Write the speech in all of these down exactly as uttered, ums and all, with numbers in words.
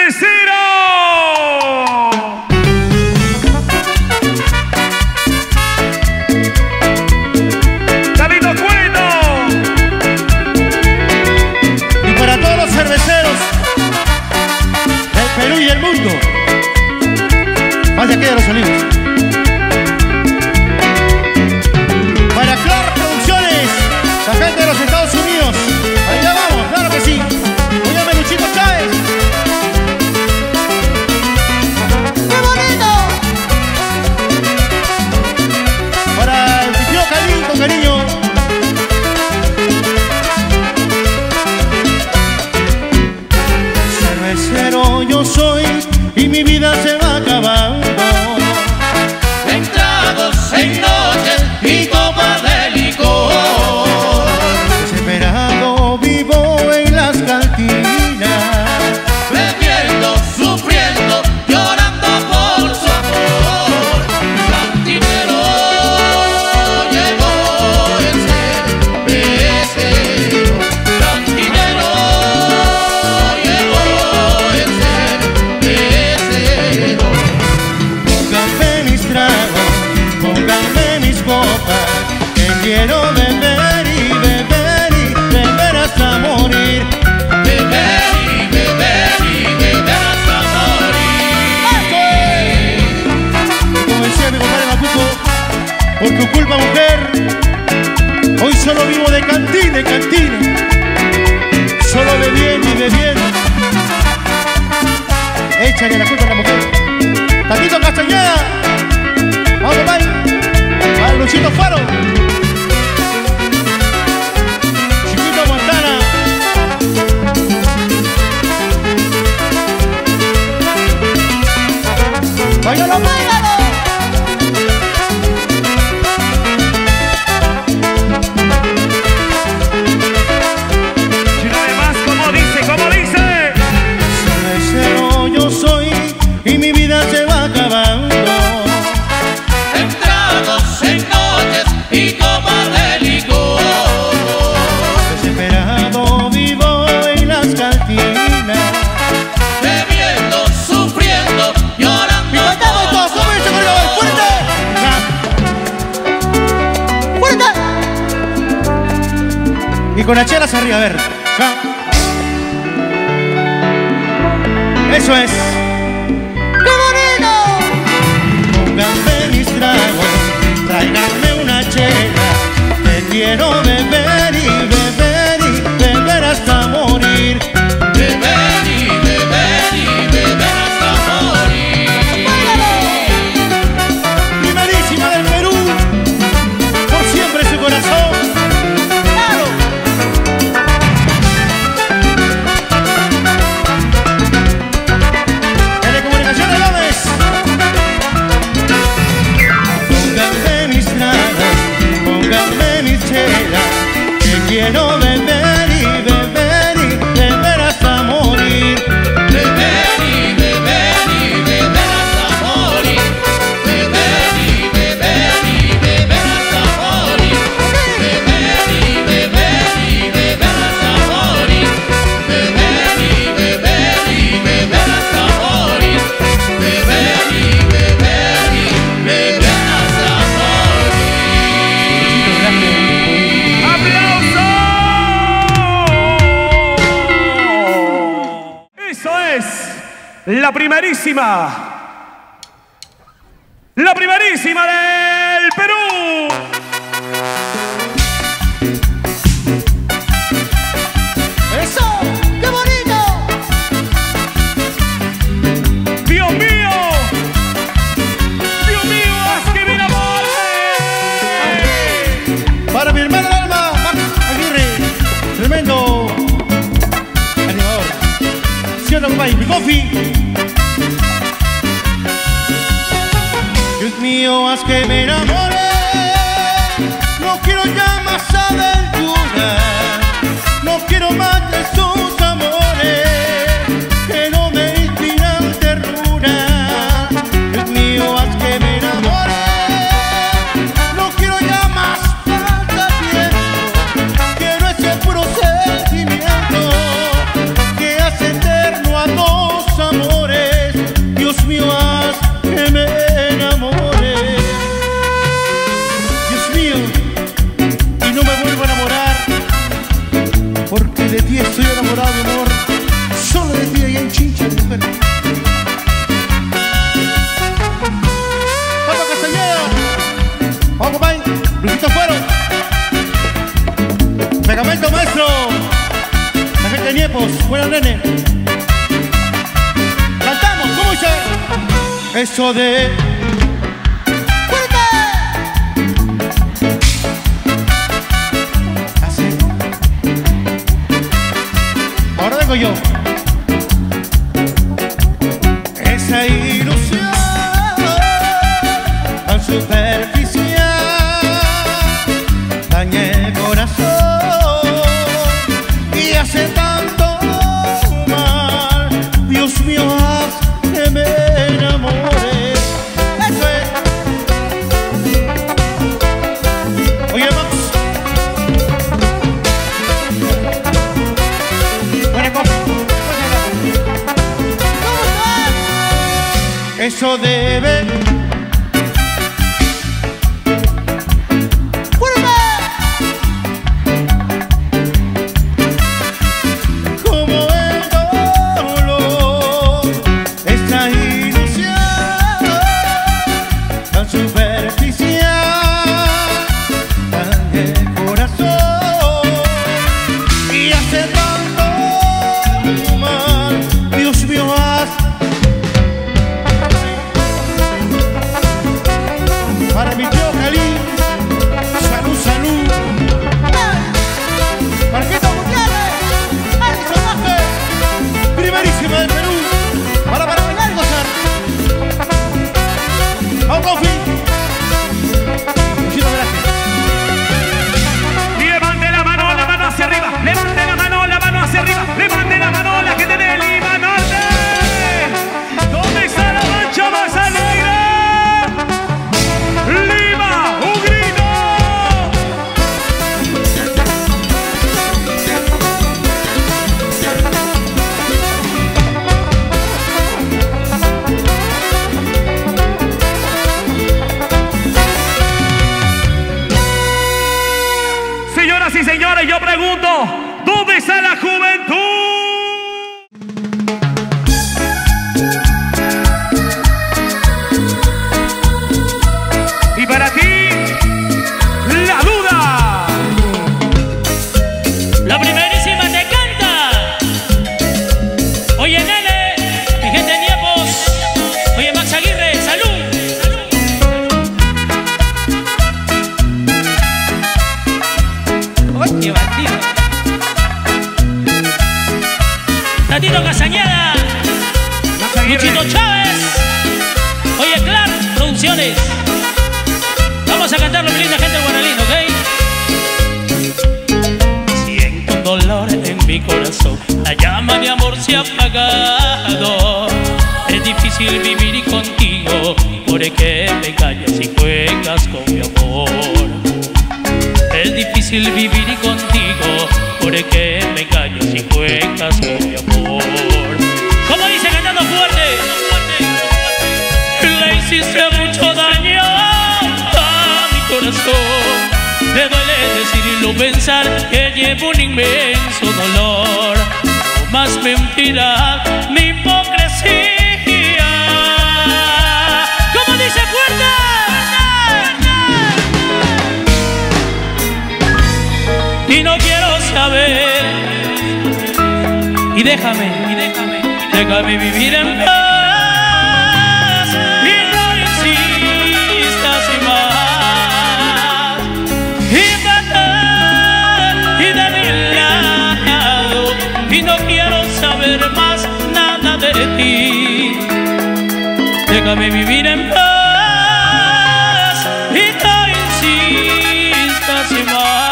Ciro. David Cueto. Y para todos los cerveceros del Perú y el mundo, más de aquí de los Olivos. Para Clark Producciones, la gente de los Estados Unidos. Allá vamos, claro que sí. Óyame, Luchito Chávez. ¡Qué bonito! Para el tío Calito, cariño. Cervecero yo soy y mi vida se va acabando. En tragos, en noches y copas de licor. Desesperado vivo en las cantinas, Bebiendo, sufriendo, llorando por su amor. Cantinero llegó el cervecero. Cantinero llegó el cervecero. pónganme mis tragos, pónganme mis copas, que quiero beber y beber y beber hasta morir. Beber y beber y beber hasta morir. Como decía mi compadre Macuco, por tu culpa, mujer, hoy solo vivo de cantina en cantina, solo bebiendo y bebiendo. Échale la culpa a la mujer. Tatito Castañeda, vamos, compadre, a Luchito Faro, Chiquito Montana. Báilalo, ¡Báilalo! Y una vez más, como dice, como dice. cervecero yo soy y mi vida se va acabando. En tragos, en noches y copas de licor. Desesperado vivo en las cantinas. Bebiendo, sufriendo, llorando. ¡Y cantamos por todos! su ¡Como dice, amor. fuerte! ¡Fuerte! Y con las chelas arriba, a ver. Ja. Eso es. ¡Qué bonito! Pónganme mis tragos, tráiganme una chela, que quiero beber y beber y beber hasta morir. Beber y beber y beber hasta morir. Primerísima del Perú, por siempre su corazón. ¡Claro! Telecomunicaciones Gómez. Pónganme mis tragos, pónganme mis chelas, que quiero beber y beber y beber hasta morir. Beber y beber y beber hasta morir. Beber y beber y beber hasta morir. Beber y beber y beber hasta morir. Beber y beber y beber hasta morir. Beber y beber y beber hasta morir. ¡Aplauso! Eso es la primerísima. La primerísima del Perú. ¡Eso! ¡Qué bonito! Dios mío. Dios mío, haz que bien amor. Para mi hermano del alma, Max Aguirre, tremendo animador. ¿Sí o no, compadre? Mi coffee. Dios mío, haz que me enamore. No quiero ya más aventuras. No quiero más de sus amores que no me inspiran ternura. Dios mío, haz que me enamore. No quiero ya más pasatiempo. Quiero ese puro sentimiento que hace eterno a dos amores. viene. Cantamos, ¿cómo dice? Eso de... Así. Ahora vengo yo. Esa ilusión tan superficial daña el corazón y hace tanto mal. Dios mío, haz que me enamore. Eso es. Oye, Max. Buena cosa. Eso debe. Como el dolor, esta ilusión tan superficial, tan el corazón y hace tanto mal. Dios mío, haz. Para mi tío Cali, salud, salud. Marquito Gutiérrez, el salvaje, primerísimo del Perú. Para para bailar y gozar. Vamos, Confi. Muchísimas gracias. Levante la mano, la mano hacia arriba. Levante la mano, la mano hacia arriba. Levante la mano, la gente de Lima Norte. ¿Dónde está la mancha más alegre? ¡Lima! ¡Un grito! Señoras y señores, yo pregunto, ¿dónde está la juventud? Y para ti, la duda. La primerísima te canta. Oye, Nele, mi gente de Niepos. Oye, Max Aguirre, salud. Oye, qué bandido. Tatito Castañeda, Luchito Chávez. Oye, Clark Producciones. Vamos a cantarlo, mi linda gente del Guaralino, ¿ok? Siento un dolor en mi corazón, la llama de amor se ha apagado. Es difícil vivir contigo, porque me callas y juegas con mi amor. Es difícil vivir contigo, porque me callas y juegas con mi amor. ¿Cómo dice cantando fuerte? Le hiciste mucho daño a mi corazón. Me duele decirlo, pensar que llevo un inmenso dolor. No más mentira, mi hipocresía. ¿Cómo dice fuerte? Y no quiero saber. Y déjame, y déjame, déjame vivir en paz. Y no insistas más. Y matar, y de mi lado. Y no quiero saber más nada de ti. Déjame vivir en paz. Y no insistas más.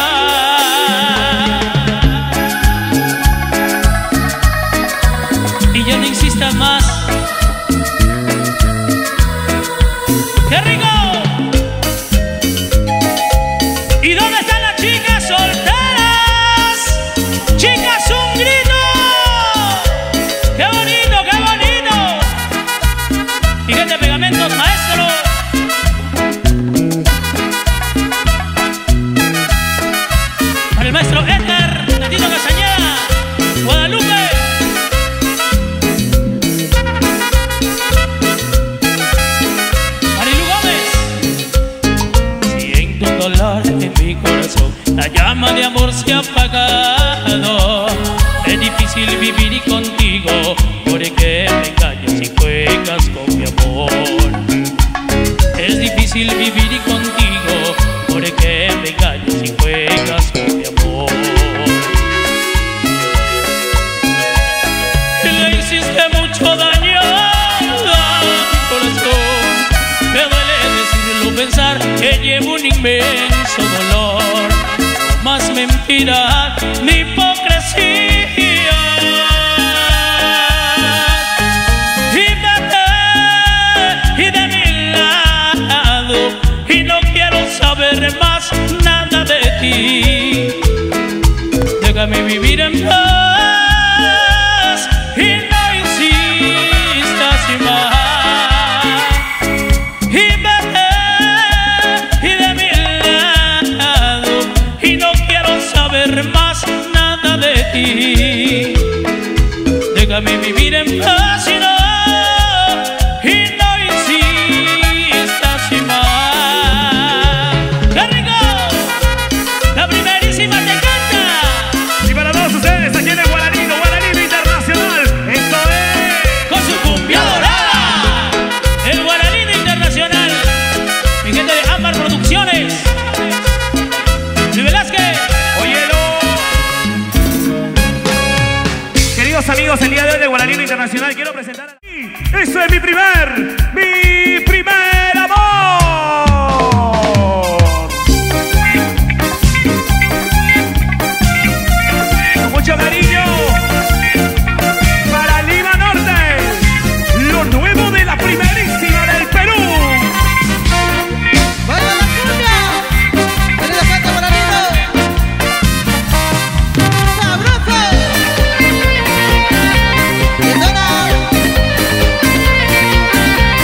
Y ya no insistas más. ¡Qué rico! ¿Y dónde están las chicas solteras? ¡Chicas, un grito! ¡Qué bonito, qué bonito! Y gente de pegamentos, maestro. Para el maestro Edgar, Tatito Castañeda, Guadalupe. Marilu Gómez. que llevo un inmenso dolor, no más mentira ni hipocresía. Y vete y de mi lado, y no quiero saber más nada de ti. Déjame vivir en paz y no insistas más. Y vete y de mi lado, y no quiero saber más nada de ti. Déjame vivir en paz y no, y no insistas más. ¡Qué rico! La primerísima te canta. Y para todos ustedes, aquí en el Guaranino, Guaranino Internacional. Esto es Con su cumbia dorada, el Guaranino Internacional. Mi gente de Ámbar Producciones, Luis Velázquez. Óyelo. Queridos amigos, el día de hoy de Guaranino Internacional quiero presentar aquí. Eso es mi primer, mi primer amor. Con mucho cariño para Lima Norte, lo nuevo de la primerísima del Perú. ¡Baila la cumbia! ¡Querido gente Guaranino! ¡Sabroso! ¡Lindona!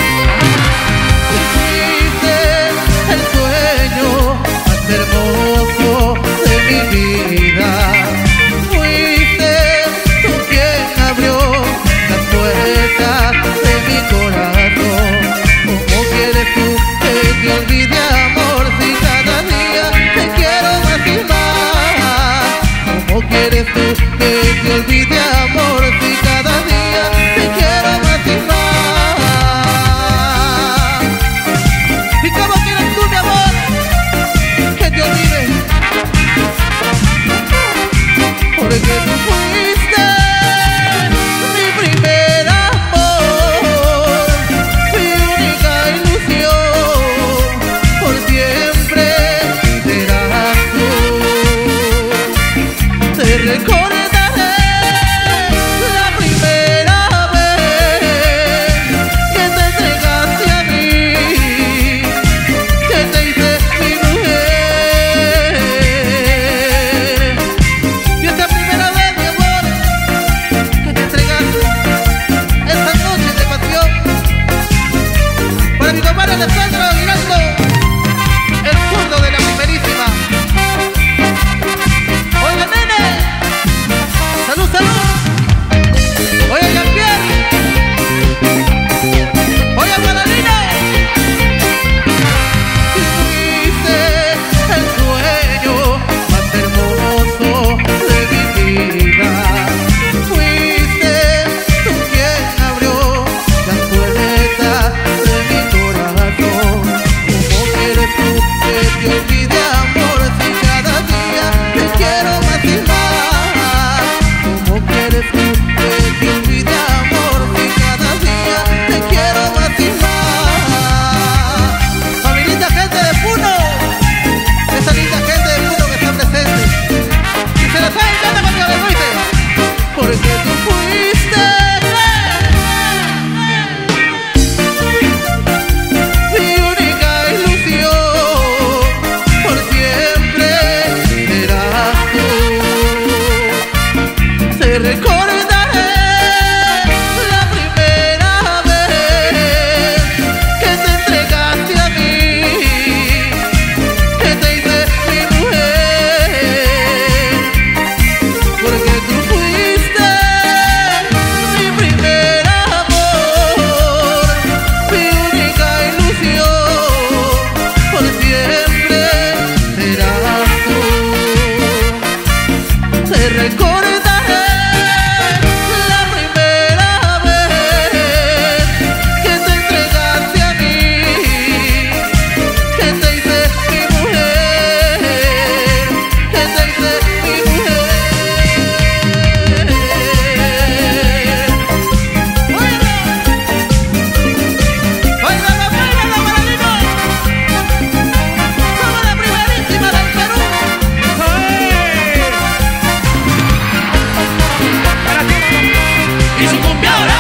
Y ahora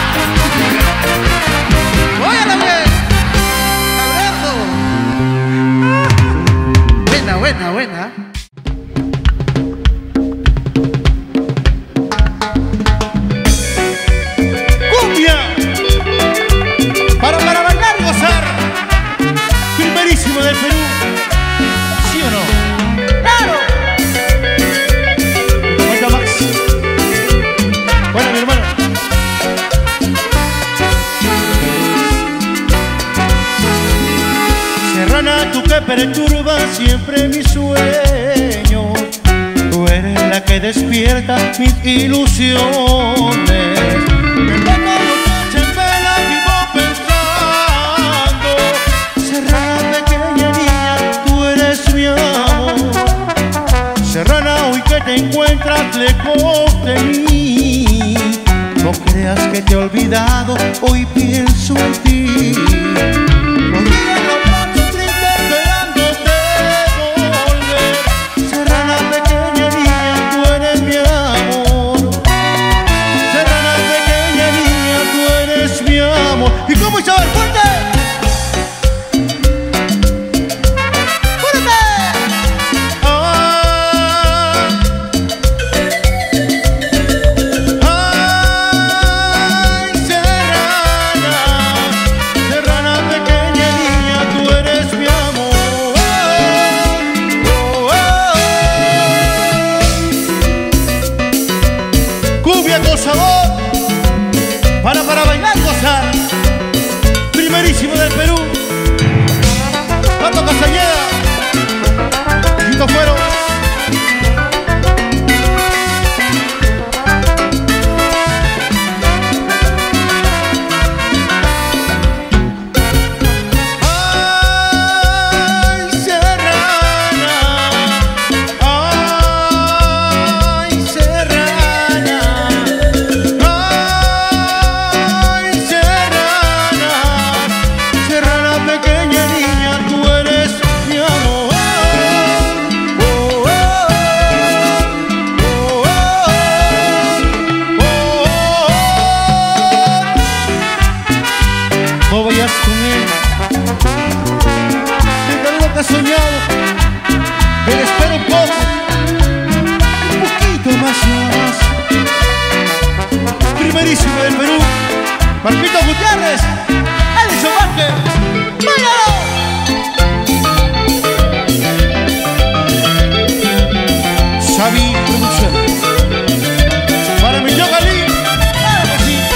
¡Óyala bien! ¡Abrazo! Buena, buena, buena. ¡Cumbia! Para, para bailar y gozar. Primerísimo del Perú. ¿Sí o no? ¡Claro! Falta Max. Bueno, mi hermano. Serrana, tú que perturbas siempre mis sueños. Tú eres la que despierta mis ilusiones. Me pongo noche en vela, vivo pensando. Serrana, pequeña niña, tú eres mi amor. Serrana, hoy que te encuentras lejos de mí, no creas que te he olvidado, hoy pienso en ti. Los días los paso triste esperándote volver. Serrana, pequeña niña, tú eres mi amor. Serrana, pequeña niña, tú eres mi amor. ¿Y cómo se va el fuerte? Sabor para, para bailar, gozar. Primerísimo del Perú. Pato Castañeda. Quito Fuero. No vayas con él, deja lo que has soñado, pero espera un poco, un poquito más más. Primerísimo del Perú, Marquito Gutiérrez, Edison Vázquez, ¡báilalo! Xavi Producciones, para mi yo Galí, claro que sí.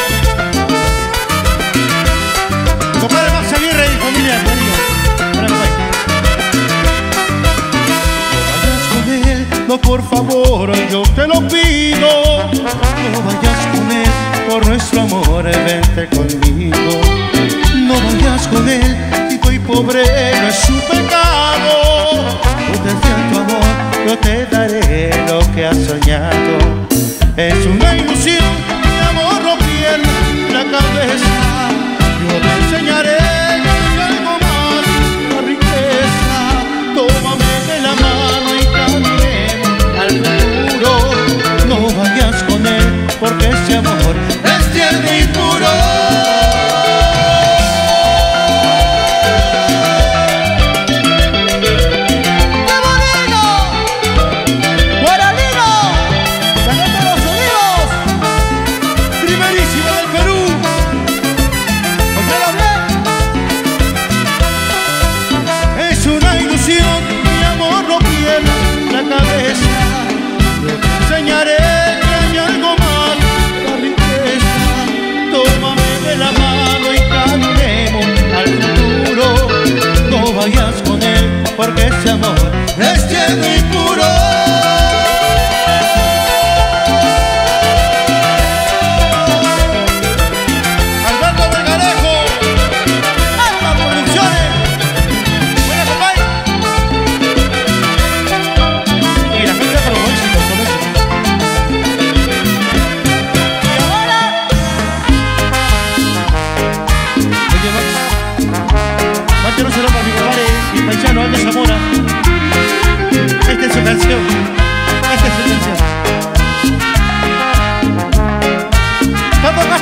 Compadre Max Aguirre y familia, cariño. No vayas con él, no, por favor, yo te lo pido. No vayas con él, por nuestro amor, vente conmigo. No vayas con él, si estoy pobre, no es su pecado. Yo te siento amor, yo te daré lo que has soñado. Es una ilusión, mi amor, no pierdas la cabeza. Yo te enseñaré que hay algo más, la riqueza. Tómame de la mano y caminemos al futuro. No vayas con él, porque ese amor es tierno y puro.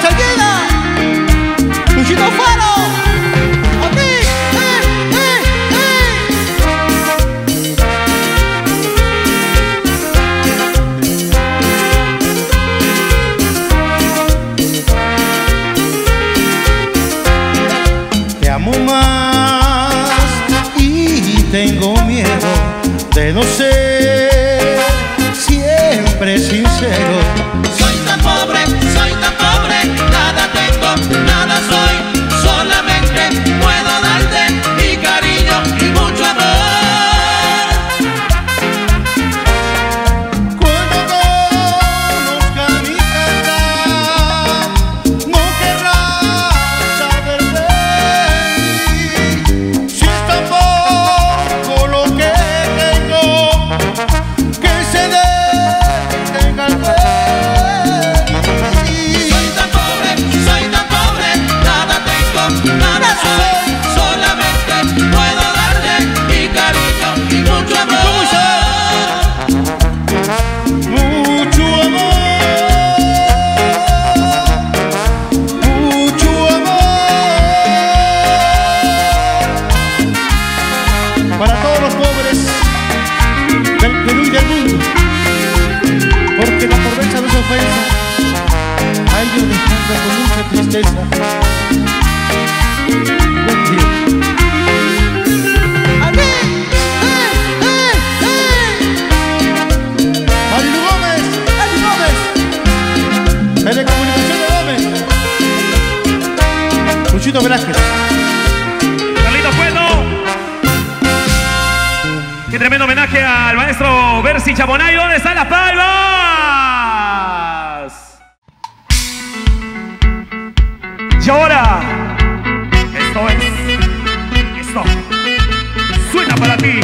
Seguida, Luchito Faro. A ti, eh, eh, eh. Te amo más y tengo miedo de no ser siempre sincero. Soy tan pobre, soy tan pobre, nada tengo, nada soy, solamente puedo darte mi cariño y mucho amor. Cuando conozca mi verdad, no querrás saber de mí. Si es tan poco lo que tengo, que se detenga el ver. Soy tan pobre, soy tan pobre, nada tengo, nada soy, solamente puedo darte mi cariño y mucho amor. Mucho amor, mucho amor para todos los pobres del Perú y del mundo, porque la pobreza no es ofensa, a ellos les canta con mucha tristeza. Buen día. a ti, eh, eh, Marilu Gómez, Eli Gómez, Telecomunicación de Gómez, Luchito Velázquez. Carlitos Cueto. Qué tremendo homenaje al maestro Bercy Chaponay. ¿Dónde están las palmas? Y ahora, esto es, esto suena para ti.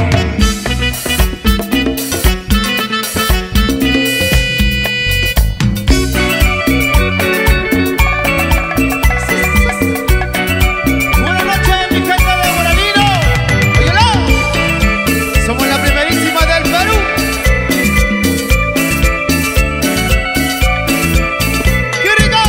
Buenas noches, mi gente de Moranino. óyelo. Somos la primerísima del Perú. ¡Qué rico!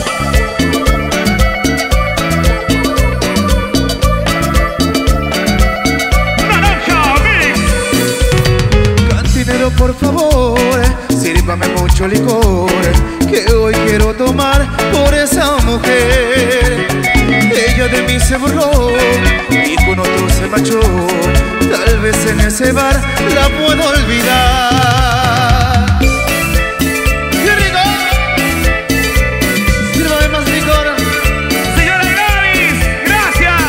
Naranja Mix. Cantinero, por favor, sírvame mucho licor, que hoy quiero tomar por esa mujer. Ella de mí se burló y con otro se marchó. Tal vez en ese bar la puedo olvidar. ¡Qué rico! Sírvame más licor. Señora Gladys, gracias.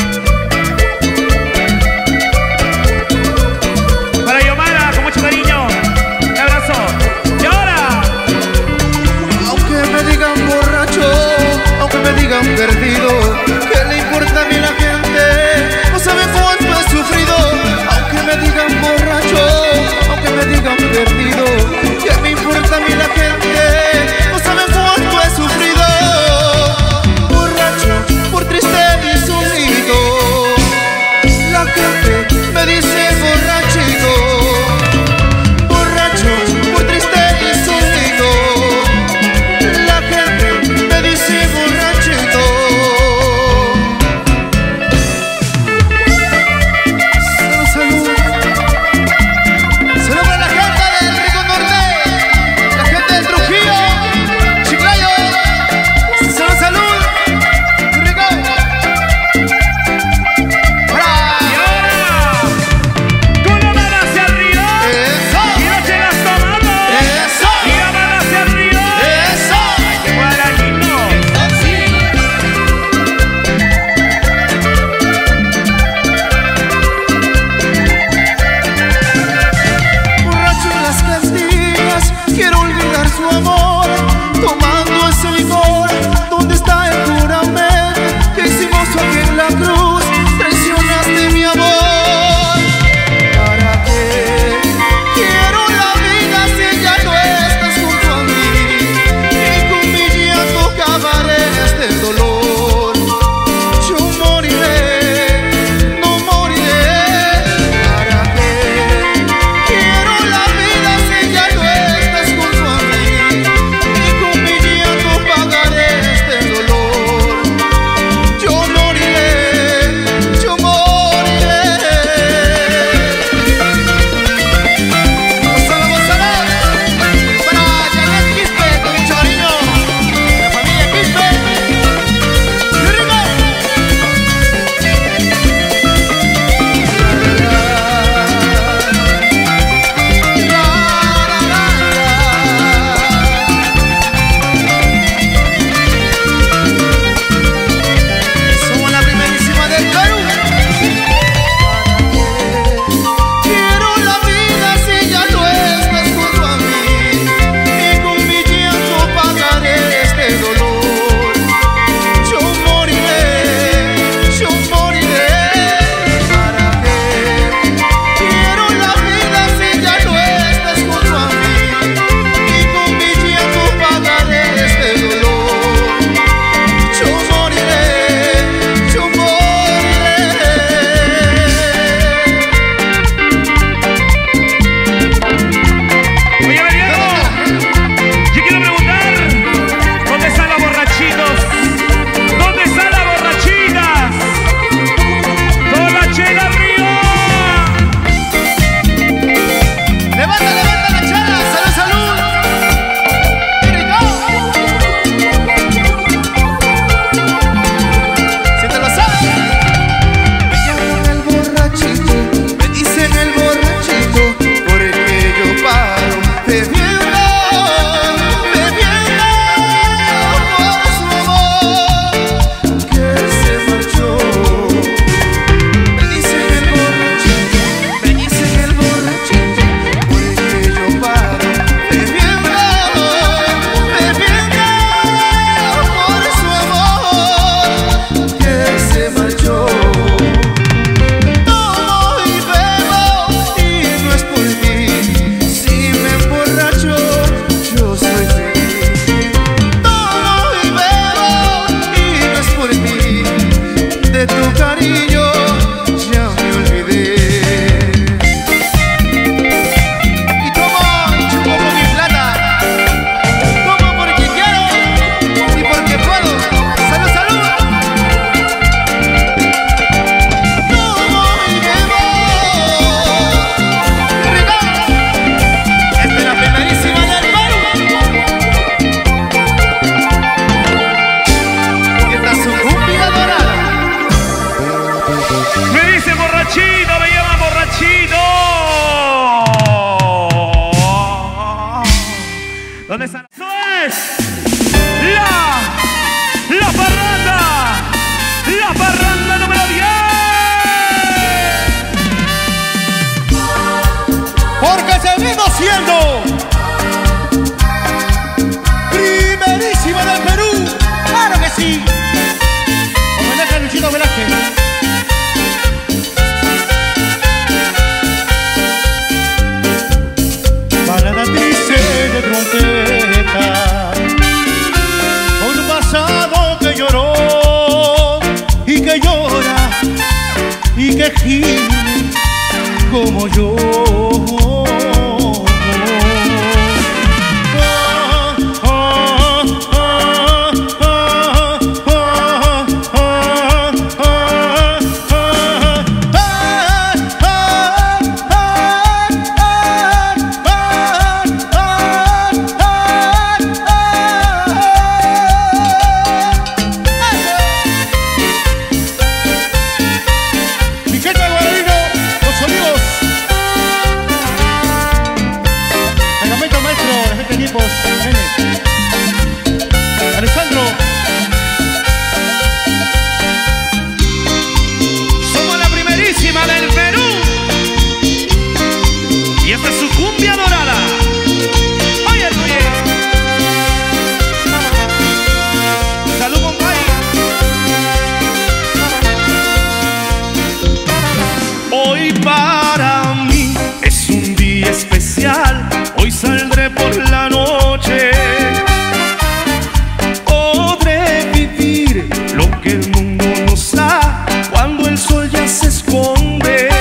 Para Yomara, con mucho cariño. Un abrazo. Y ahora, Aunque me digan borracho, aunque me digan perdido, ¿qué le importa a mí la gente? No saben cuánto he sufrido. Aunque me digan borracho, aunque me digan perdido, ¿qué me importa a mí la gente? No saben cuánto he sufrido. Borracho, por triste y sumido, la gente me dice borrachito. Borracho, por triste y sumido, la gente me dice borrachito. Cali. Homenaje a Luchito Velázquez. Balada triste de trompeta, un pasado que lloró y que llora y que gime como yo. Alessandro, somos la primerísima del Perú y esta es su cumbia dorada. Oye, oye. Salud, compadre. Hoy para mí es un día especial. Hoy saldré por la noche. Podré vivir lo que el mundo nos da cuando el sol ya se esconde.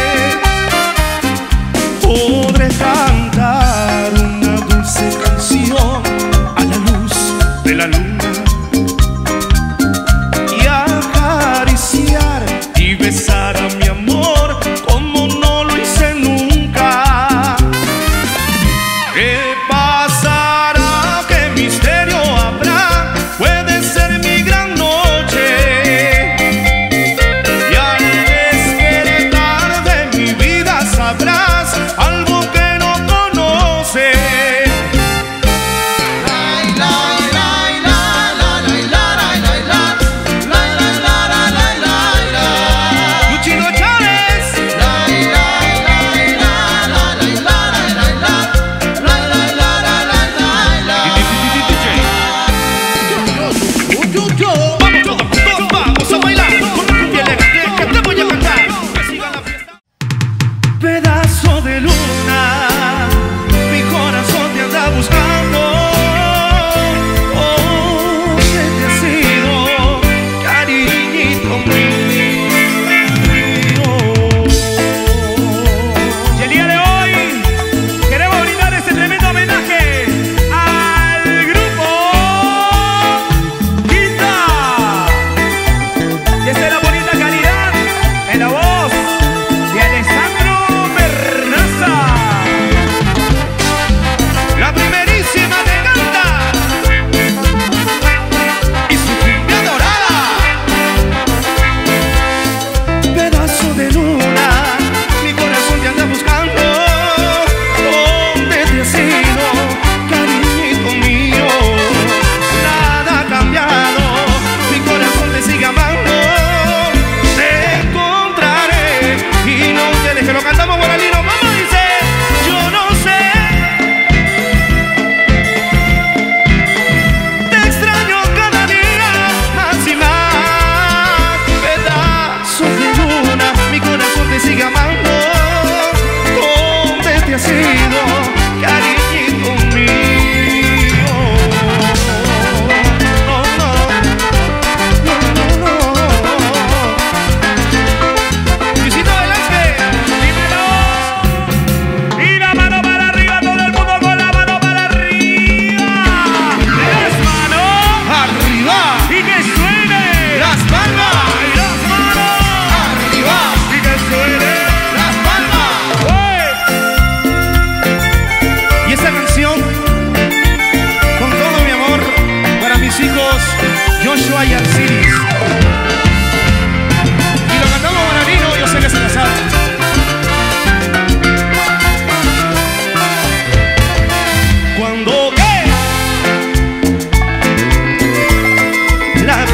Podré cantar una dulce canción a la luz de la luna y acariciar y besar a mi amor como no lo hice nunca. ¿Qué pasará? ¿Qué misterio habrá? Puede ser mi gran noche. Y al despertar de mi vida sabrás algo que no conoces. Luchino Chávez. Vamos todos, todos vamos a bailar con la cumbia elegante que te voy a cantar. Que siga la fiesta. Pedazo de luna, mi corazón te anda buscando. Oh, ¿qué te ha sido, cariñito mío? Y el día de hoy queremos brindar este tremendo homenaje al grupo Quinta. Y esta es la bonita calidad en la voz de Alessandro Bernaza. La primerísima de Canta y su cumbia dorada. Pedazo de luna, mi corazón te anda buscando. ¿Dónde te has ido, cariñito mío? Nada ha cambiado, mi corazón te sigue amando. Te encontraré y no te dejes. Lo cantamos guaralino, mamá dice. Yo no sé, te extraño cada día más y más. Pedazo de luna, mi corazón te sigue amando. ¿Dónde te has ido, cariñito mío? No, no, no, no, no. Luisito Velázquez, dímelo. Y la mano para arriba, todo el mundo con la mano para arriba. Las manos arriba, y que suene. las palmas, Y las manos arriba, y que suene. las palmas. Y esta canción, con todo mi amor, para mis hijos Joshua y Arcilis. Y lo cantamos guaralino, yo sé que se la saben. Cuando eh, la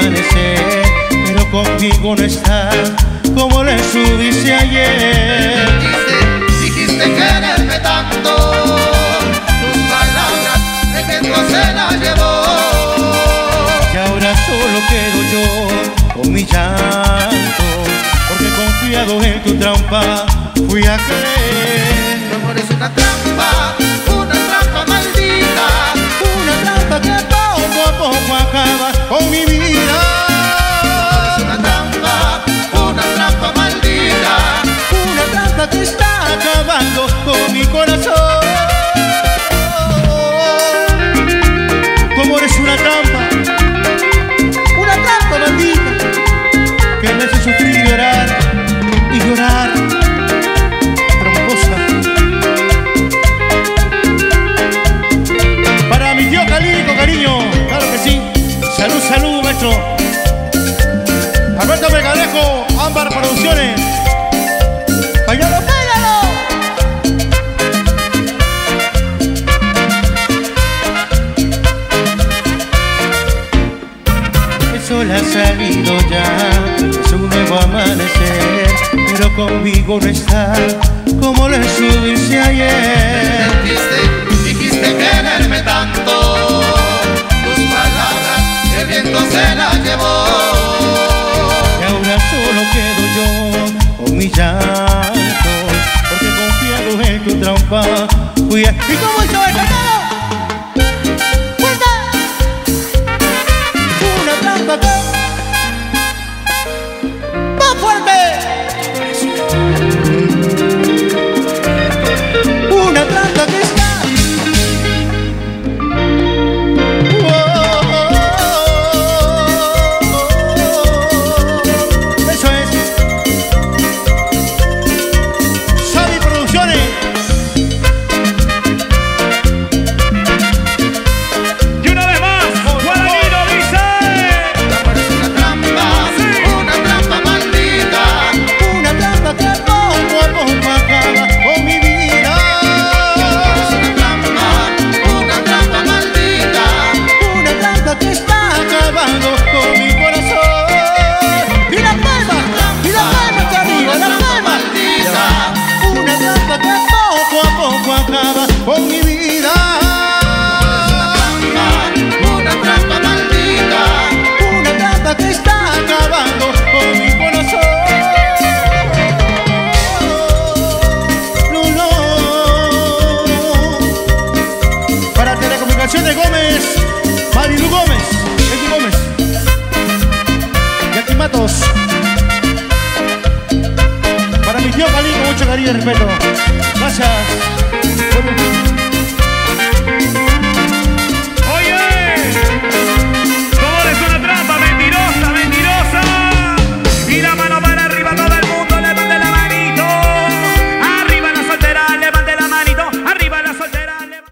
amanecer, pero conmigo no estás como le subiste ayer. Dijiste, dijiste quererme tanto, tus palabras el viento se las llevó. Y ahora solo quedo yo con mi llanto, porque confiado en tu trampa fui a creer. Tu amor es una trampa, una trampa maldita, Una trampa que poco a poco acaba con mi vida. es una trampa, una trampa maldita. Una trampa que está acabando con mi corazón. Tu amor es una trampa, una trampa maldita, que me hace sufrir y llorar, y llorar. Tramposa. Para mi tío Calico, cariño, claro que sí. Salud, salud, maestro. Alberto Mercadejo, Ámbar Producciones. ¡Pállalo, pállalo! El sol ha salido ya, es un nuevo amanecer, pero conmigo no está como le subiste ayer. Dijiste, dijiste quererme tanto, tus palabras el viento se las llevó. Y ahora solo quedo yo con mi llanto, porque confiado en tu trampa fui a... ¿Y cómo hizo el cantado? ¡Fuerte! Una trampa que... ¡más fuerte! Una trampa que está... Eso es. Sabi Producciones. Y una vez más, Guaraguino dice. Tu amor es una trampa, una trampa maldita. Una trampa que poco a poco acaba con mi vida. Es una trampa, una trampa maldita. Una trampa que está acabando con mi corazón. Y la palma, y la palma que arriba, la palma. Una trampa que poco a poco acaba con mi vida. Una trampa maldita. Una trampa que está acabando con mi corazón. No, no. Para Telecomunicaciones Gómez, Marilu Gómez, Eddie Gómez, Jackie Matos. Para mi tío Cali, con mucho cariño y respeto. Gracias. Oye, ¿cómo es una trampa? Mentirosa, mentirosa. Y la mano para arriba, todo el mundo levante la manito. Arriba la soltera, levante la manito. Arriba la soltera, levante.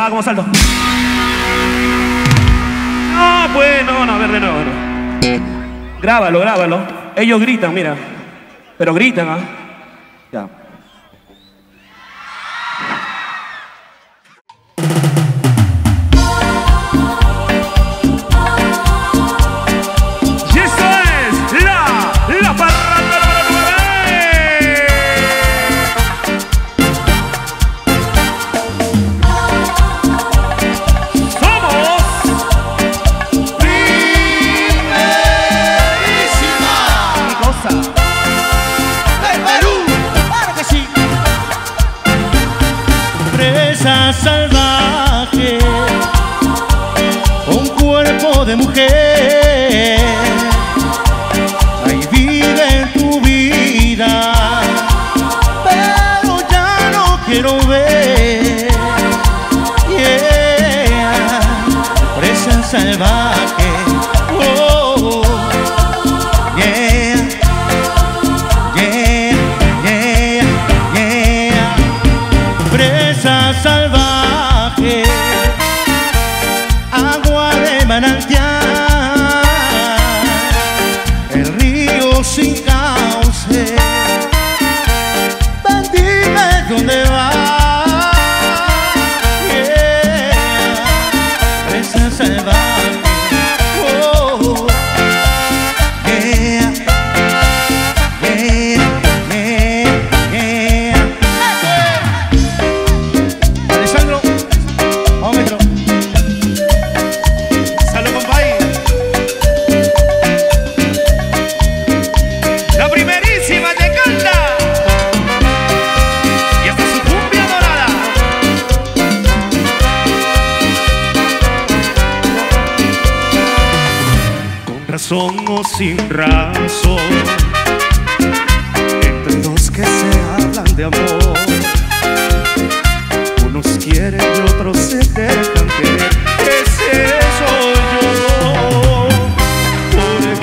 graba como salto. No, pues, no, no, a ver, de nuevo, no. Grábalo, grábalo. Ellos gritan, mira. Pero gritan, ¿ah? Ya. Y esto es la, la parranda de la nueve. Somos Mi cosa. ¡El Perú! ¡Claro que sí! Presa salvaje, un cuerpo de mujer, ahí vive tu vida, pero ya no quiero ver. Yeah, presa salvaje. Oh, yeah, yeah, yeah, yeah. Presa salvaje, agua de manantial, el río sin cauce. Ven, dime dónde vas. Yeah, presa salvaje. Oh, yeah, yeah, yeah, yeah. Alessandro, vamos a metro. Salud, compadre. La primerísima te canta. Y esta es su cumbia dorada. Con razón o sin razón, entre dos que se hablan de amor, unos quieren y otros se dejan querer. Ese soy yo. ¿Por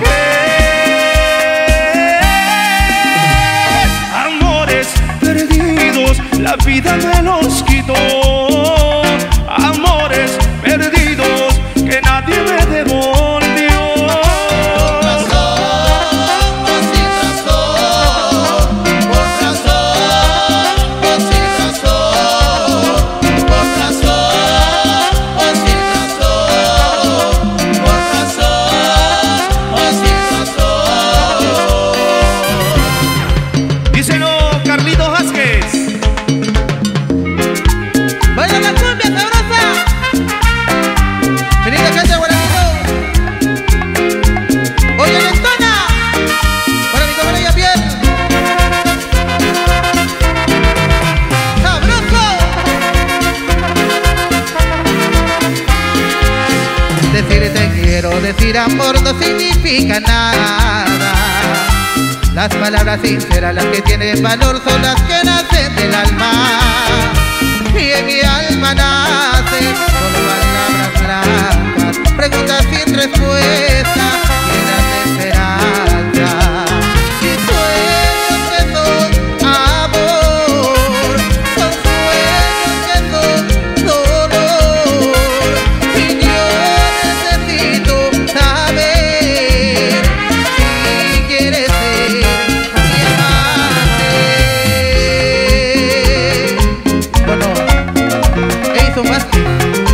qué? Amores perdidos, la vida me los quitó. Amores perdidos que nadie me devolvió. Díselo, Carlitos Vázquez. ¡Vaya la cumbia sabrosa! Venid acá, guaranito. Oye, Lentona, para mi camarilla piel. ¡Sabroso! Decir te quiero, decir amor no significa nada. Las palabras sinceras, las que tienen valor, son las que nacen del alma. Y en mi alma nace solo palabras blancas, preguntas sin respuesta, llenas de esperanza. Y sueños que son amor, son sueños que son dolor. Y yo necesito saber si quieres ser mi amante. Bueno, Edison Vázquez.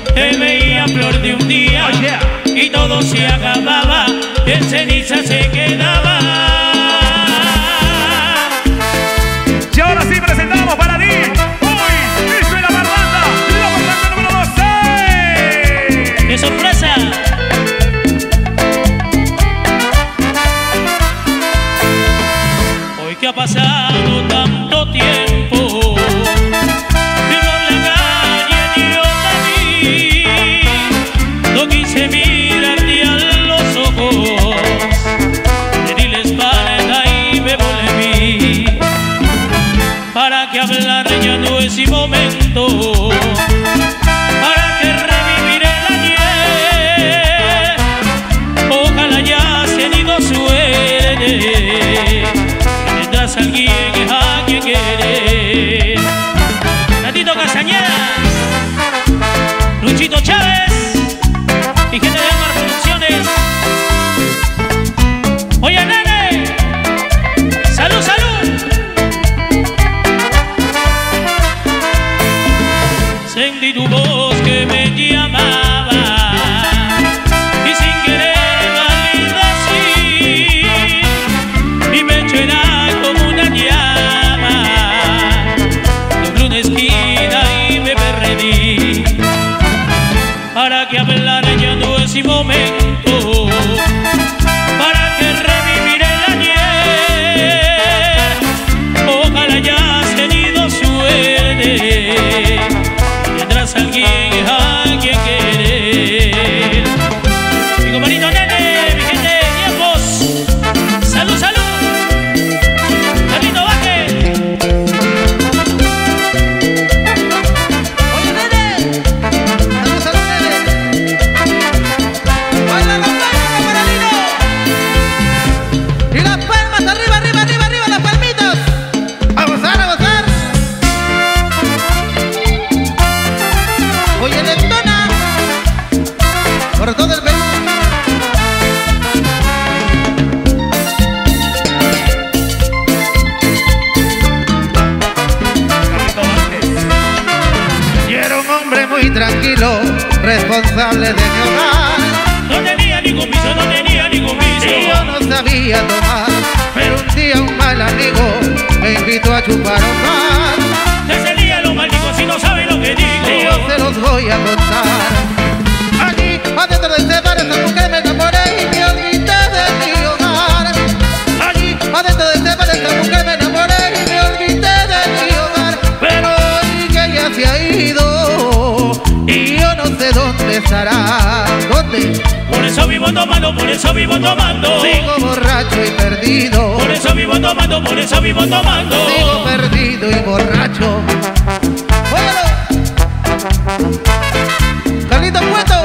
te veía flor de un día, Oh, yeah. y todo se acababa, en ceniza se quedaba. Y ahora sí presentamos para ti, hoy, Cristo y la Parranda, la Parranda número doce. ¡Qué sorpresa! Hoy que ha pasado tanto tiempo, vivo en la calle yo te vi, no quise mirarte a los ojos, le di la espalda y me volví. Para que hablar ya no es mi momento, para que revivir el ayer, ojalá ya se han ido suerte, tendrás a alguien a quien querer. Natito Castañeda, Luchito Chávez y gente de Mar Producciones. Oye, nene, salud, salud. Sentí tu voz que me llamaba y sin querer valida así, mi pecho era como una llama, logré una esquina y me perdí. Para que hablar ya no es mi momento, para que revivir el ayer, ojalá ya se han ido suerte, tendrás a alguien a quien querer. Mi compañito nene, mi gente de tiempos, salud, salud. Carlito Baje. Oye, nene, salud, salud, nene. Baila la palma, Paralino. Y las palmas, arriba, arriba, arriba, arriba, las palmitas. A gozar, a gozar. Oye, Dentona, por todo el Perú. Y era un hombre muy tranquilo, responsable de mi hogar. No tenía ningún vicio, no tenía ningún vicio. Y yo no sabía tomar, pero un día un mal amigo me invitó a chupar a un bar. Ese día lo maldigo si no sabe lo que digo. Y yo se los voy a contar. Allí, adentro de ese bar, esa mujer me enamoré y me olvidé de mi hogar. Allí, adentro de ese bar, esa mujer me enamoré y me olvidé de mi hogar. Pero hoy que ella se ha ido y yo no sé dónde estará. ¿Dónde? Por eso vivo tomando, por eso vivo tomando. Sigo borracho y perdido. Por eso vivo tomando, por eso vivo tomando. Sigo perdido y borracho. ¡Óyalo! ¡Carlito Puesto!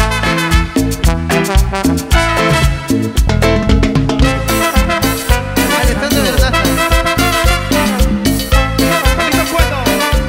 Alejandro Verdaza. Carlito Puesto.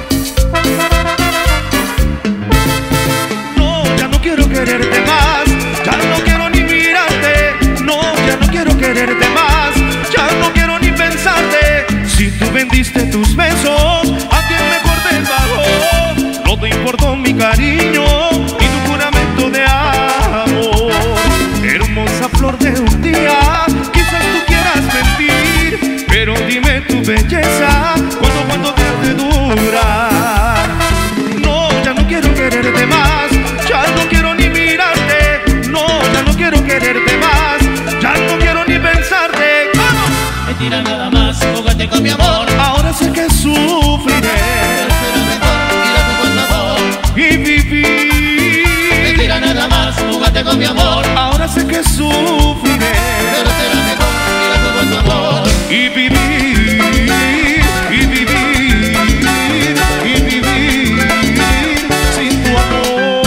No, ya no quiero quererte más, ya no quiero ni mirarte. No, ya no quiero quererte más, ya no quiero ni pensarte. Si tú vendiste tus besos, a quien mejor te pagó. No te importó mi cariño y tu juramento de amor. Hermosa flor de un día, quizás tú quieras mentir, pero dime tu belleza, ¿cuánto, cuánto te hace durar? No, ya no quiero quererte más, ya no quiero ni mirarte. No, ya no quiero quererte más, ya no quiero ni pensarte. ¡Vamos! Mentira nada más, fógate con mi amor. Ahora sé que sufriré Será mejor, mira tu buen amor. y vivir. Mentira nada más, fógate con mi amor. Ahora sé que sufriré Pero será mejor, mira tu buen amor. y vivir, y vivir, y vivir sin tu amor.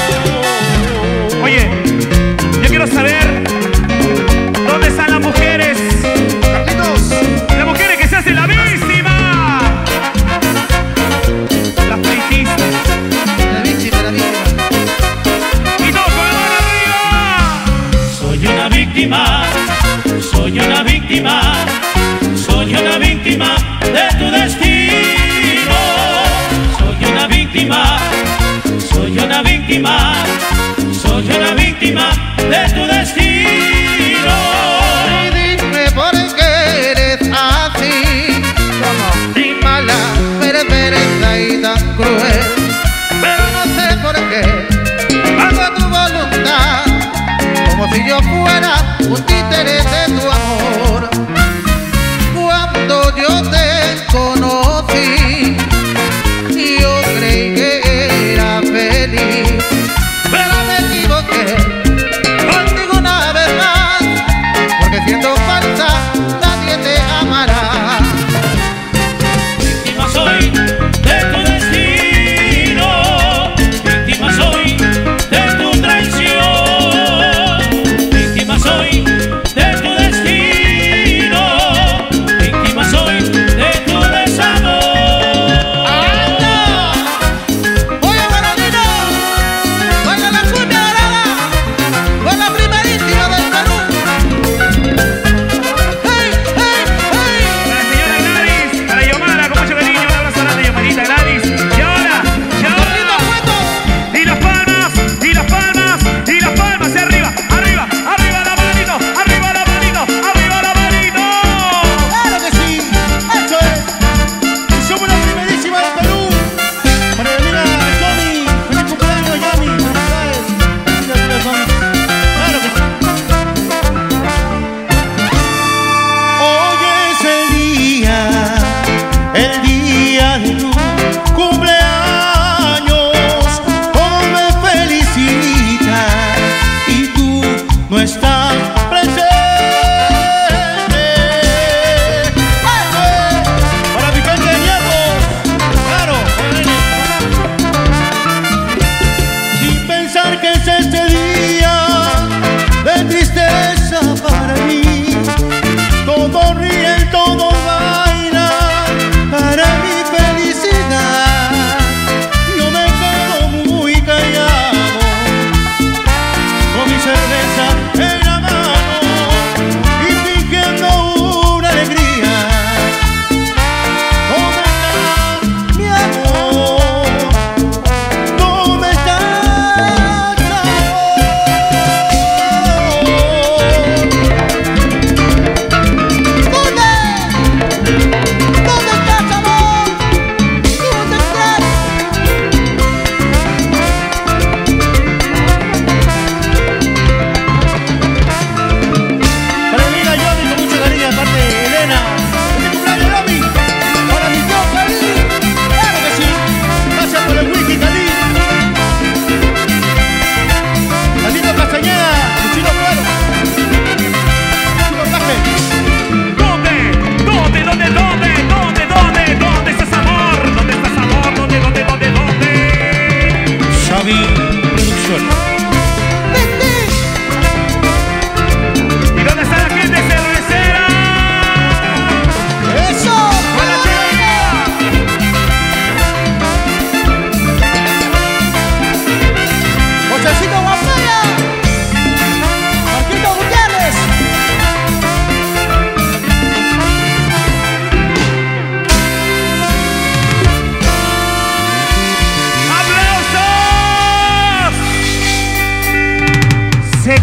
Oye, yo quiero saber dónde están las mujeres, Carlitos, las mujeres que se hacen la víctima, las pleitistas, La víctima, la víctima. y todos con la mano arriba. Soy una víctima, soy una víctima, soy una víctima de tu destino. Soy una víctima, soy una víctima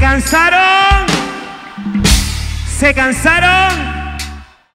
cansaron? ¿Se cansaron?